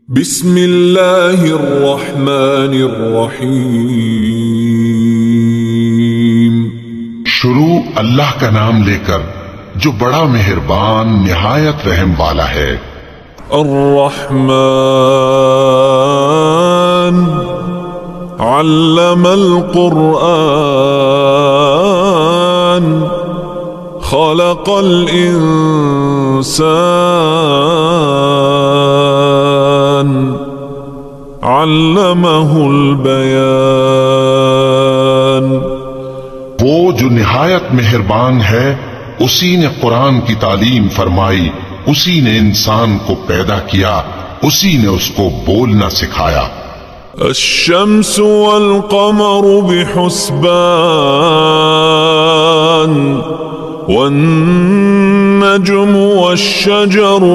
बिस्मिल्लाहिर्रहमानिर्रहीम। शुरू अल्लाह का नाम लेकर जो बड़ा मेहरबान निहायत रहम वाला है। अर्रहमान अल्लमल कुरआन खलक़ल इंसान अल्लमहुल बयान। वो जो निहायत मेहरबान है, उसी ने कुरान की तालीम फरमाई, उसी ने इंसान को पैदा किया, उसी ने उसको बोलना सिखाया। अश्शम्सु वल क़मरु बिहुस्बान वन्नजुमु वश्शजरु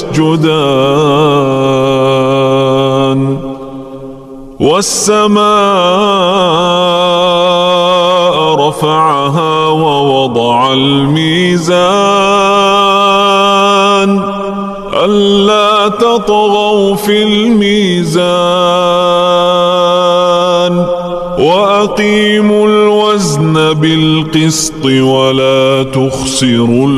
यस्जुदान वस्समाअ रफ़अहा ववदअल मीज़ान अल्ला ततग़ौ फिल मीज़ान वअक़ीमुल वज़्न बिल क़िस्ति वला तुख़सिरुल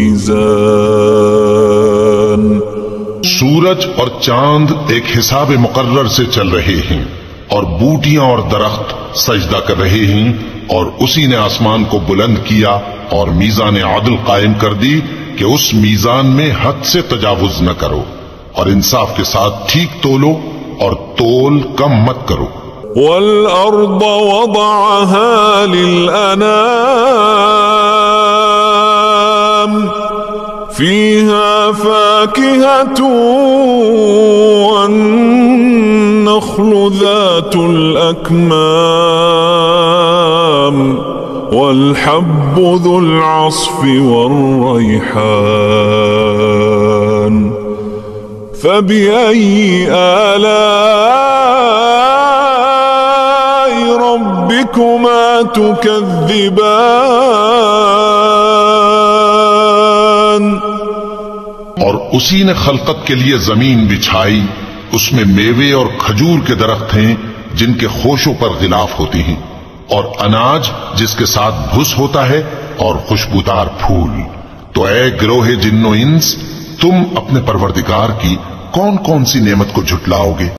मीज़ान। सूरज और चांद एक हिसाब मुकर्रर से चल रहे हैं और बूटियां और दरख्त सजदा कर रहे हैं, और उसी ने आसमान को बुलंद किया और मीज़ान आदल कायम कर दी कि उस मीज़ान में हद से तजावुज न करो, और इंसाफ के साथ ठीक तोलो और तोल कम मत करो। वल अर्द वदअहा लिल अनाम फीहा फाकिहतु वन्नख्लु ज़ातुल अकमाम वल्हब्बु ज़ुल अस्फ़ि वर्रैहान फबिअय्यि आलाइ रब्बिकुमा तुकज़्ज़िबान। और उसी ने खलकत के लिए जमीन बिछाई, उसमें मेवे और खजूर के दरख्त हैं जिनके खोशों पर गिलाफ होती हैं, और अनाज जिसके साथ भुस होता है, और खुशबूदार फूल। तो ऐ गिरोहे जिन्नो इंस, तुम अपने परवरदिगार की कौन कौन सी नेमत को झुटलाओगे?